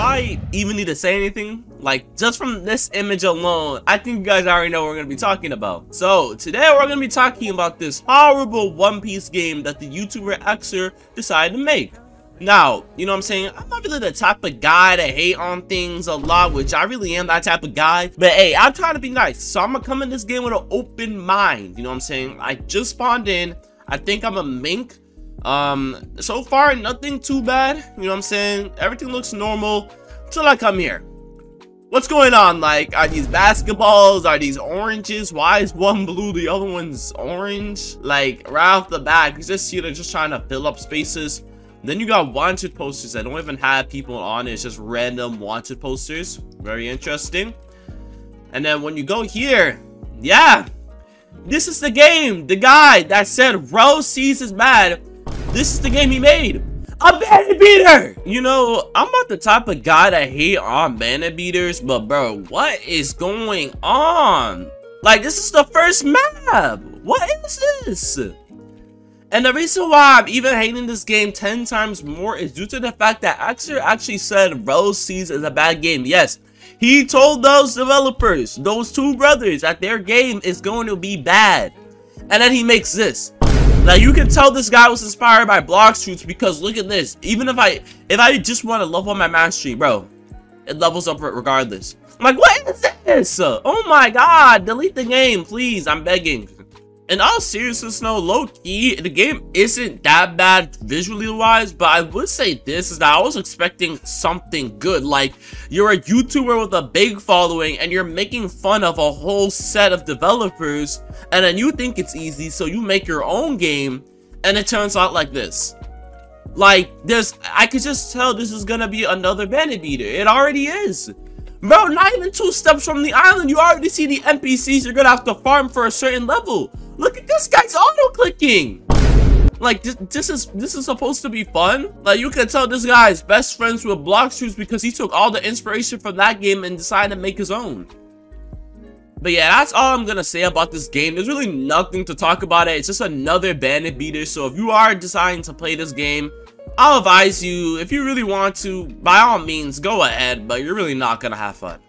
I even need to say anything? Like, just from this image alone, I think you guys already know what we're going to be talking about. So, today we're going to be talking about this horrible One Piece game that the YouTuber Xer decided to make. Now, you know what I'm saying? I'm not really the type of guy to hate on things a lot, which I really am that type of guy. But hey, I'm trying to be nice, so I'm going to come in this game with an open mind. You know what I'm saying? I just spawned in. I think I'm a mink. So far, nothing too bad. You know what I'm saying? Everything looks normal until I come here. What's going on? Like, are these basketballs? Are these oranges? Why is one blue, the other one's orange? Like, right off the bat, you just see they're just trying to fill up spaces. Then you got wanted posters that don't even have people on it. It's just random wanted posters. Very interesting. And then when you go here, yeah, this is the game. The guy that said Rose sees is mad. This is the game he made. A bandit beater! You know, I'm not the type of guy that hate on bandit beaters, but bro, what is going on? Like, this is the first map. What is this? And the reason why I'm even hating this game 10 times more is due to the fact that Xer actually said Rose Seas is a bad game. Yes, he told those developers, those two brothers, that their game is going to be bad. And then he makes this. Now you can tell this guy was inspired by Bloxfruits because look at this. Even if I just want to level up my mastery, bro, it levels up regardless. I'm like, what is this? Oh my god, delete the game, please. I'm begging. In all seriousness, no, low-key, the game isn't that bad visually wise, but I would say this is that I was expecting something good. Like, you're a YouTuber with a big following and you're making fun of a whole set of developers, and then you think it's easy, so you make your own game, and it turns out like this. Like, I could just tell this is gonna be another bandit beater. It already is. Bro, not even 2 steps from the island, you already see the NPCs you're gonna have to farm for a certain level. Look at this guy's auto-clicking. Like, this is supposed to be fun. Like, you can tell this guy's best friends with Bloxfruits because he took all the inspiration from that game and decided to make his own. But yeah, that's all I'm gonna say about this game. There's really nothing to talk about it. It's just another bandit beater. So if you are deciding to play this game, I'll advise you, if you really want to, by all means, go ahead. But you're really not gonna have fun.